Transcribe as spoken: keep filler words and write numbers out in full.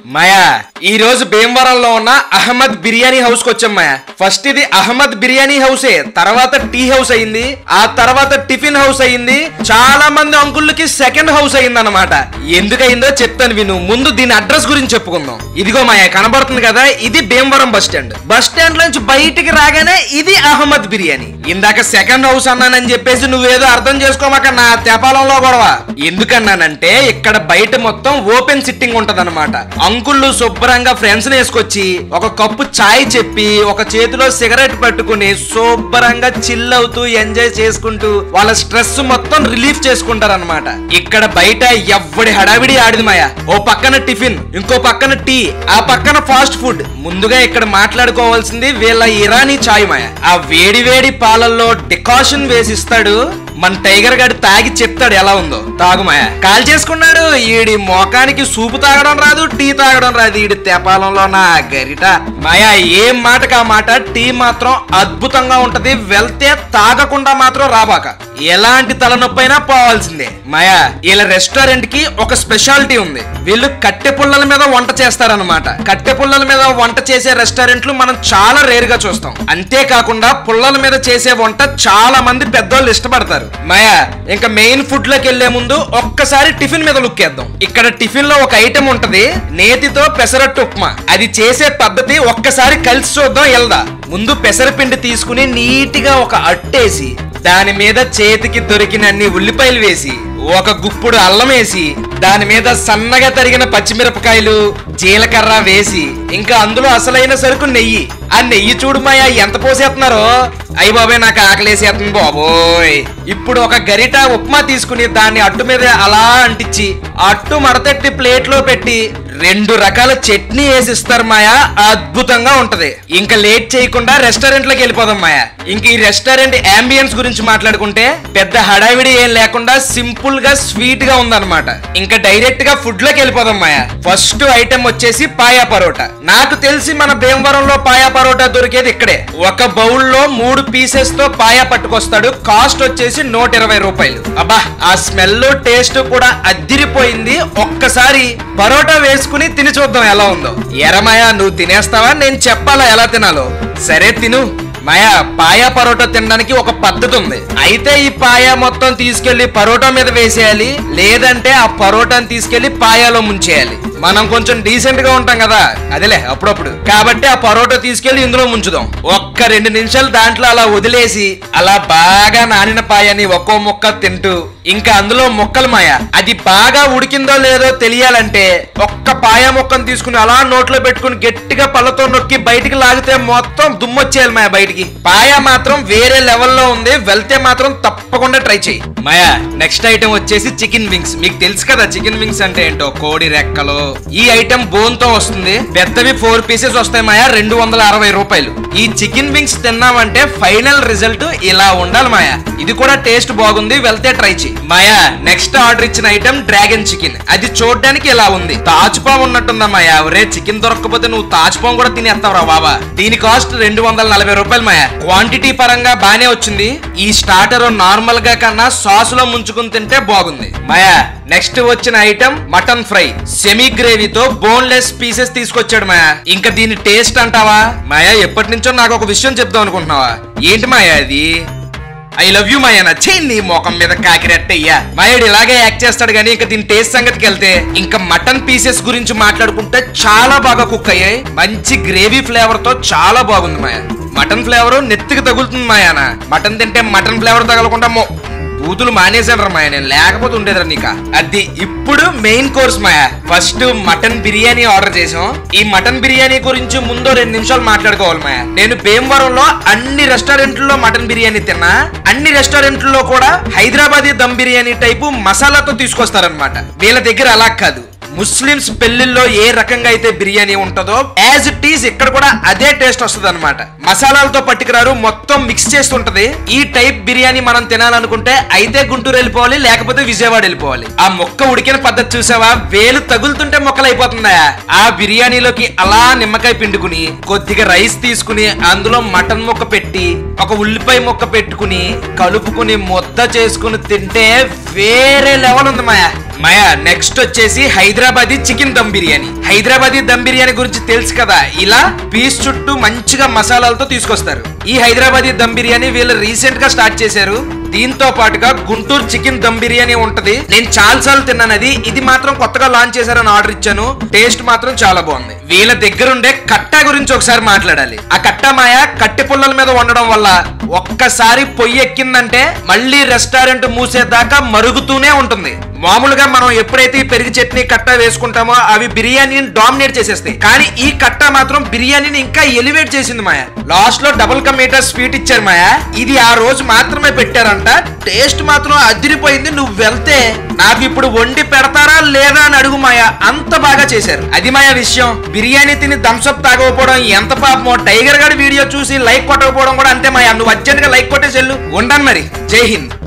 మాయా ఈ రోజు భీమవరంలో ఉన్న అహ్మద్ బిర్యానీ హౌస్ కి వచ్చాం మాయా. ఫస్ట్ ఇది అహ్మద్ బిర్యానీ హౌసే, తర్వాత టీ హౌస్ అయింది, ఆ తర్వాత టిఫిన్ హౌస్ అయింది, చాలా మంది అంకుళ్ళకి సెకండ్ హౌస్ అయింది అనమాట. ఎందుకయిందో చెప్తాను విను. ముందు దీని అడ్రస్ గురించి చెప్పుకుందాం. ఇదిగో మాయా కనబడుతుంది కదా, ఇది Bhimavaram bus stand. Bus stand నుంచి బయటికి రాగానే ఇది అహ్మద్ బిర్యానీ. ఇందాక సెకండ్ హౌస్ అన్నానని చెప్పేసి నువ్వేదో అర్థం చేసుకోమాక నా తెపాలంలో గొడవ. ఎందుకన్నానంటే ఇక్కడ బయట మొత్తం ఓపెన్ సిట్టింగ్ ఉంటది అనమాట. అంకుళ్ళు శుభ్రంగా ఫ్రెండ్స్ వేసుకొచ్చి ఒక కప్పు చాయ్ చెప్పి ఒక చేతిలో సిగరెట్ పట్టుకుని శుభ్రంగా చిల్ అవుతూ ఎంజాయ్ చేసుకుంటూ వాళ్ళ స్ట్రెస్ మొత్తం రిలీఫ్ చేసుకుంటారు అనమాట. ఇక్కడ బయట ఎవ్వడి హడావిడి ఆడిది మాయా. ఓ పక్కన టిఫిన్, ఇంకో పక్కన టీ, ఆ పక్కన ఫాస్ట్ ఫుడ్. ముందుగా ఇక్కడ మాట్లాడుకోవాల్సింది వీళ్ళ ఇరానీ చాయ్ మాయా. ఆ వేడి వేడి పాలల్లో డికాషన్ వేసిస్తాడు మన టైగర్ గాడు, తాగి చెప్తాడు ఎలా ఉందో. తాగుమాయా కాల్ చేసుకున్నాడు. ఈడి మోకానికి సూపు తాగడం రాదు, టీ తాగడం రాదు. ఈడి తెపాలంలో నా గరిట. మాయా ఏం మాటకా మాట, టీ మాత్రం అద్భుతంగా ఉంటది. వెళ్తే తాగకుండా మాత్రం రాబాక, ఎలాంటి తలనొప్పి అయినా పోవాల్సిందే. మాయా వీళ్ళ రెస్టారెంట్ కి ఒక స్పెషాలిటీ ఉంది. వీళ్ళు కట్టె పుల్లల మీద వంట చేస్తారనమాట. కట్టె పుల్లల మీద వంట చేసే రెస్టారెంట్లు మనం చాలా రేర్ గా చూస్తాం. అంతేకాకుండా పుల్లల మీద చేసే వంట చాలా మంది పెద్దోళ్ళు ఇష్టపడతారు. మాయా ఇంకా మెయిన్ ఫుడ్ లోకి వెళ్లే ముందు ఒక్కసారి టిఫిన్ మీద లుక్ వేద్దాం. ఇక్కడ టిఫిన్ లో ఒక ఐటెం ఉంటది, నేతితో పెసరట్టు ఉప్మా. అది చేసే పద్ధతి ఒక్కసారి కలిసి చూద్దాం. వెళ్దా ముందు పెసరపిండి తీసుకుని నీటిగా ఒక అట్టేసి దాని మీద చేతికి దొరికినన్ని ఉల్లిపాయలు వేసి ఒక గుప్పుడు అల్లం వేసి దాని మీద సన్నగా తరిగిన పచ్చిమిరపకాయలు జీలకర్ర వేసి ఇంకా అందులో అసలైన సరుకు నెయ్యి. ఆ నెయ్యి చూడు మాయా ఎంత పోసేస్తున్నారో. అయ్యి బాబాయ్ నాకు ఆకలేసేస్తుంది బాబోయ్. ఇప్పుడు ఒక గరిట ఉప్మా తీసుకుని దాన్ని అట్టు మీద అలా అంటించి అట్టు మడతెట్టి ప్లేట్ లో పెట్టి రెండు రకాల చట్నీ వేసి ఇస్తారు మాయా. అద్భుతంగా ఉంటది. ఇంకా లేట్ చేయకుండా రెస్టారెంట్ లోకి వెళ్ళిపోదాం మాయా. ఇంక ఈ రెస్టారెంట్ అంబియన్స్ గురించి మాట్లాడుకుంటే పెద్ద హడావిడి ఏం లేకుండా సింపుల్ గా స్వీట్ గా ఉందన్నమాట. ఇంకా డైరెక్ట్ గా ఫుడ్ లోకి వెళ్ళిపోదాం మాయా. ఫస్ట్ ఐటెం వచ్చేసి పాయా పరోటా. నాకు తెలిసి మన భీమవరంలో పాయా పరోటా దొరికేది ఇక్కడే. ఒక బౌల్ లో మూడు పీసెస్ తో పాయా పట్టుకొస్తాడు. కాస్ట్ వచ్చేసి నూట ఇరవై రూపాయలు. అబ్బా ఆ స్మెల్ టేస్ట్ కూడా అద్దిరిపోయింది. ఒక్కసారి పరోటా వేసుకుని తిని చూద్దాం ఎలా ఉందో. ఎరమాయా నువ్వు తినేస్తావా, నేను చెప్పాలా ఎలా తినాలో? సరే తిను మాయా. పాయా పరోటా తినడానికి ఒక పద్ధతి ఉంది. అయితే ఈ పాయా మొత్తం తీసుకెళ్లి పరోటా మీద వేసేయాలి, లేదంటే ఆ పరోటాని తీసుకెళ్లి పాయాలో ముంచేయాలి. మనం కొంచెం డీసెంట్ గా ఉంటాం కదా, అదేలే అప్పుడప్పుడు. కాబట్టి ఆ పరోటా తీసుకెళ్లి ఇందులో ముంచుదాం. ఒక్క రెండు నిమిషాలు దాంట్లో అలా వదిలేసి అలా బాగా నానిన పాయాని ఒక్కో ముక్క తింటూ ఇంకా అందులో ముక్కలు మాయా. అది బాగా ఉడికిందో లేదో తెలియాలంటే ఒక్క పాయా ముక్కను తీసుకుని అలా నోట్లో పెట్టుకుని గట్టిగా పళ్ళతో నొక్కి బయటికి లాగితే మొత్తం దుమ్మొచ్చేయాలి మాయా బయటికి. పాయా మాత్రం వేరే లెవెల్లో ఉంది. వెళ్తే మాత్రం తప్పకుండా ట్రై చేయి మాయా. నెక్స్ట్ ఐటెం వచ్చేసి చికెన్ వింగ్స్. మీకు తెలుసు కదా చికెన్ వింగ్స్ అంటే ఏంటో, కోడి రెక్కలు. ఈ ఐటెం బోన్ తో వస్తుంది. పెద్దవి ఫోర్ పీసెస్ వస్తాయి మాయా, రెండు వందల అరవై రూపాయలు. ఈ చికెన్ వింగ్స్ తిన్నామంటే ఫైనల్ రిజల్ట్ ఇలా ఉండాలి మాయా. ఇది కూడా టేస్ట్ బాగుంది, వెళ్తే ట్రై చేయి మాయా. నెక్స్ట్ ఆర్డర్ ఇచ్చిన ఐటెం డ్రాగన్ చికెన్. అది చూడడానికి ఇలా ఉంది, తాజ్పాం ఉన్నట్టుందా మాయా. ఒరే చికెన్ దొరకకపోతే నువ్వు తాజ్పాం కూడా తినేస్తావురా బాబా. దీని కాస్ట్ రెండు వందల నలభై రూపాయలు మాయా. క్వాంటిటీ పరంగా బానే వచ్చింది. ఈ స్టార్టర్ నార్మల్ గా కన్నా సాస్ లో ముంచుకుని తింటే బాగుంది మాయా. నెక్స్ట్ వచ్చిన ఐటెం మటన్ ఫ్రై. సెమీ గ్రేవీతో బోన్లెస్ పీసెస్ తీసుకొచ్చాడు మాయా. ఇంకా దీని టేస్ట్ అంటావా మాయా? ఎప్పటి నుంచో నాకు ఒక విషయం చెప్దాం అనుకుంటున్నావా? ఏంటి మాయా అది? ఐ లవ్ యూ మాయా. నచ్చే నీ ముఖం మీద కాకిరెట్టయ్యా. మాయాడు ఇలాగే యాక్ట్ చేస్తాడు కానీ ఇంకా దీని టేస్ట్ సంగతికి వెళ్తే ఇంకా మటన్ పీసెస్ గురించి మాట్లాడుకుంటే చాలా బాగా కుక్ అయ్యాయి. మంచి గ్రేవీ ఫ్లేవర్ తో చాలా బాగుంది మాయా. మటన్ ఫ్లేవర్ నెత్తికి తగులుతుంది మాయాన. మటన్ తింటే మటన్ ఫ్లేవర్ తగలకుండా బూతులు మానేసాడు మాయా, నేను లేకపోతే ఉండేదిరా నీక. అది ఇప్పుడు మెయిన్ కోర్స్ మాయా. ఫస్ట్ మటన్ బిర్యానీ ఆర్డర్ చేసాం. ఈ మటన్ బిర్యానీ గురించి ముందు రెండు నిమిషాలు మాట్లాడుకోవాలి మాయా. నేను భీమవరంలో అన్ని రెస్టారెంట్లలో మటన్ బిర్యానీ తిన్నా. అన్ని రెస్టారెంట్లలో కూడా హైదరాబాదీ దమ్ బిర్యానీ టైపు మసాలాతో తీసుకొస్తారనమాట. వీళ్ళ దగ్గర అలా కాదు. ముస్లిమ్స్ పెళ్లిల్లో ఏ రకంగా అయితే బిర్యానీ ఉంటుందో యాజ్ ఇట్ ఈస్ ఇక్కడ కూడా అదే టేస్ట్ వస్తుంది అనమాట. మసాలాలతో పట్టుకురారు, మొత్తం మిక్స్ చేస్తుంటది. ఈ టైప్ బిర్యానీ మనం తినాలనుకుంటే అయితే గుంటూరు వెళ్ళిపోవాలి, లేకపోతే విజయవాడ వెళ్ళిపోవాలి. ఆ మొక్క ఉడికిన పద్ధతి చూసావా? వేలు తగులుతుంటే మొక్కలు అయిపోతుందా? ఆ బిర్యానీలోకి అలా నిమ్మకాయ పిండుకుని కొద్దిగా రైస్ తీసుకుని అందులో మటన్ ముక్క పెట్టి ఒక ఉల్లిపాయ ముక్క పెట్టుకుని కలుపుకుని ముద్ద చేసుకుని తింటే వేరే లెవెల్ ఉంది మాయా. మాయా నెక్స్ట్ వచ్చేసి హైదరాబాదీ చికెన్ దమ్ బిర్యానీ. హైదరాబాదీ దమ్ బిర్యానీ గురించి తెలుసు కదా, ఇలా పీస్ చుట్టూ మంచిగా మసాలాలతో తీసుకొస్తారు. ఈ హైదరాబాదీ దమ్ బిర్యానీ వీళ్ళు రీసెంట్ గా స్టార్ట్ చేశారు. దీంతో పాటుగా గుంటూరు చికెన్ దమ్ బిర్యానీ ఉంటది. నేను చాలా సార్లు తిన్నాను అది. ఇది మాత్రం కొత్తగా లాంచ్ చేశారని ఆర్డర్ ఇచ్చాను. టేస్ట్ మాత్రం చాలా బాగుంది. వీళ్ళ దగ్గర ఉండే కట్టా గురించి ఒకసారి మాట్లాడాలి. ఆ కట్టా మాయ కట్టె పుల్లల మీద వండడం వల్ల ఒక్కసారి పొయ్యి ఎక్కిందంటే మళ్ళీ రెస్టారెంట్ మూసేదాకా మరుగుతూనే ఉంటుంది. మామూలుగా మనం ఎప్పుడైతే ఈ పెరిగి చట్నీ కట్టా వేసుకుంటామో అవి బిర్యానీని డామినేట్ చేసేస్తాయి. కానీ ఈ కట్టా మాత్రం బిర్యానీని ఇంకా ఎలివేట్ చేసింది మాయ. లాస్ట్ లో డబుల్ కా మీఠా స్వీట్ ఇచ్చారు మాయ. ఇది ఆ రోజు మాత్రమే పెట్టారంట. టేస్ట్ మాత్రం అదిరిపోయింది. నువ్వు వెళ్తే నాకు ఇప్పుడు వండి పెడతారా లేదా అని అడుగు మాయ, అంత బాగా చేశారు. అది మాయ విషయం. బిర్యానీ తిని థమ్స్అప్ తాగకపోవడం ఎంత పాపమో. టైగర్ గారి వీడియో చూసి లైక్ కొట్టకపోవడం కూడా అంతే మాయ. నువ్వు అర్జెంట్ గా లైక్ కొట్టేసి వెళ్ళు. ఉండను మరి. జై హింద్.